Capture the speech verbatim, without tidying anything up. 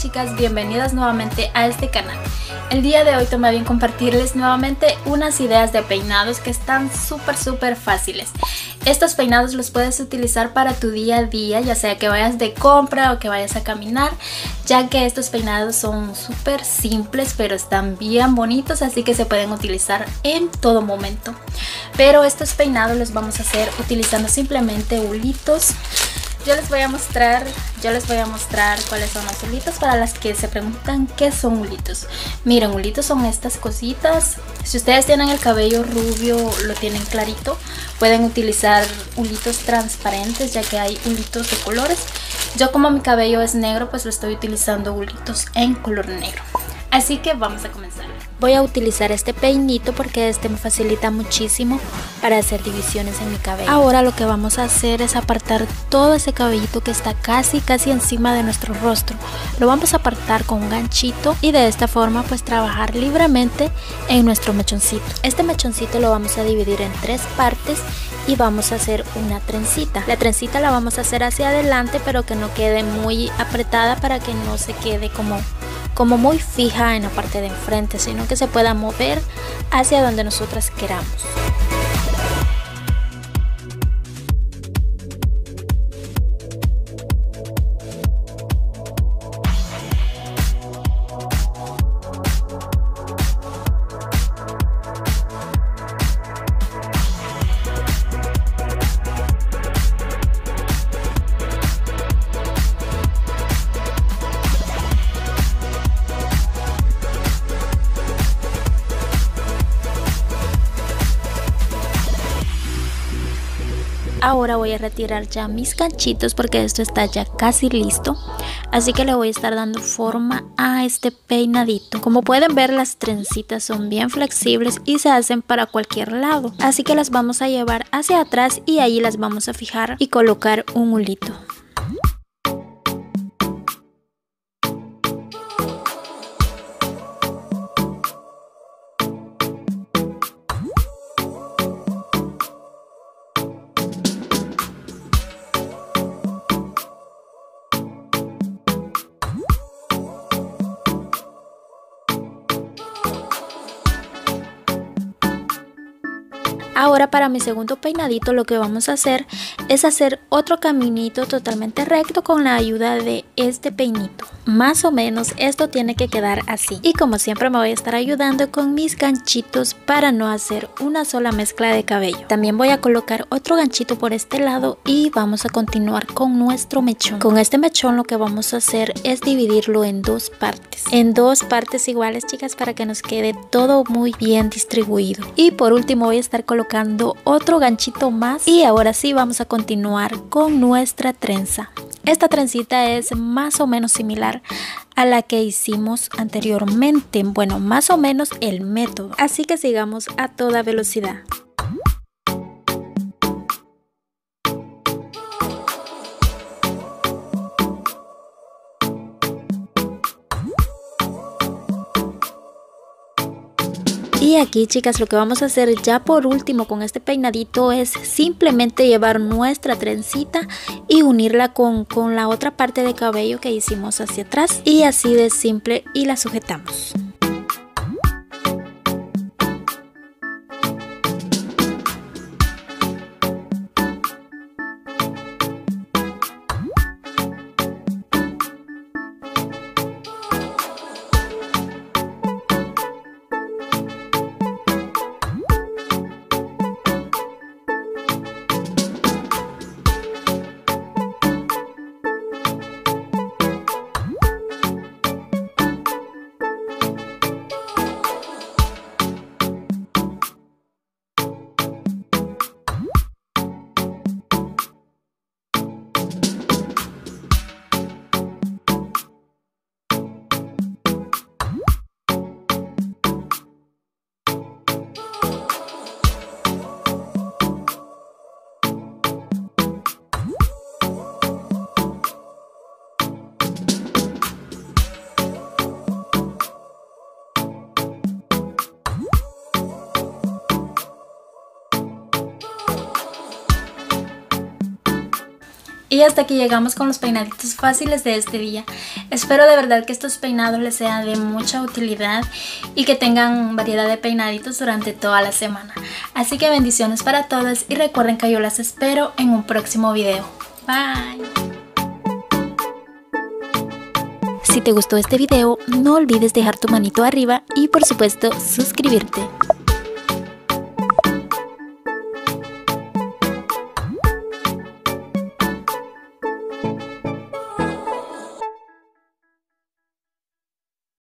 chicas, bienvenidas nuevamente a este canal. El día de hoy tomé a bien compartirles nuevamente unas ideas de peinados que están súper súper fáciles. Estos peinados los puedes utilizar para tu día a día, ya sea que vayas de compra o que vayas a caminar, ya que estos peinados son súper simples pero están bien bonitos, así que se pueden utilizar en todo momento. Pero estos peinados los vamos a hacer utilizando simplemente hulitos. Yo les voy a mostrar, yo les voy a mostrar cuáles son los hulitos para las que se preguntan qué son hulitos. Miren, hulitos son estas cositas. Si ustedes tienen el cabello rubio, lo tienen clarito, pueden utilizar hulitos transparentes, ya que hay hulitos de colores. Yo, como mi cabello es negro, pues lo estoy utilizando hulitos en color negro. Así que vamos a comenzar. Voy a utilizar este peinito porque este me facilita muchísimo para hacer divisiones en mi cabello. Ahora lo que vamos a hacer es apartar todo ese cabellito que está casi casi encima de nuestro rostro. Lo vamos a apartar con un ganchito y de esta forma pues trabajar libremente en nuestro mechoncito. Este mechoncito lo vamos a dividir en tres partes y vamos a hacer una trencita. La trencita la vamos a hacer hacia adelante, pero que no quede muy apretada para que no se quede como como muy fija en la parte de enfrente, sino que se pueda mover hacia donde nosotras queramos. Ahora voy a retirar ya mis ganchitos porque esto está ya casi listo, así que le voy a estar dando forma a este peinadito. Como pueden ver, las trencitas son bien flexibles y se hacen para cualquier lado, así que las vamos a llevar hacia atrás y ahí las vamos a fijar y colocar un hulito. Ahora, para mi segundo peinadito, lo que vamos a hacer es hacer otro caminito totalmente recto con la ayuda de este peinito. Más o menos esto tiene que quedar así. Y como siempre me voy a estar ayudando con mis ganchitos para no hacer una sola mezcla de cabello. También voy a colocar otro ganchito por este lado y vamos a continuar con nuestro mechón. Con este mechón lo que vamos a hacer es dividirlo en dos partes. En dos partes iguales, chicas, para que nos quede todo muy bien distribuido. Y por último voy a estar colocando otro ganchito más y ahora sí vamos a continuar con nuestra trenza. Esta trencita es más o menos similar a la que hicimos anteriormente, bueno, más o menos el método, así que sigamos a toda velocidad. Y aquí, chicas, lo que vamos a hacer ya por último con este peinadito es simplemente llevar nuestra trencita y unirla con, con la otra parte de cabello que hicimos hacia atrás, y así de simple, y la sujetamos. Y hasta aquí llegamos con los peinaditos fáciles de este día. Espero de verdad que estos peinados les sean de mucha utilidad y que tengan variedad de peinaditos durante toda la semana. Así que bendiciones para todas y recuerden que yo las espero en un próximo video. Bye. Si te gustó este video, no olvides dejar tu manito arriba y por supuesto suscribirte.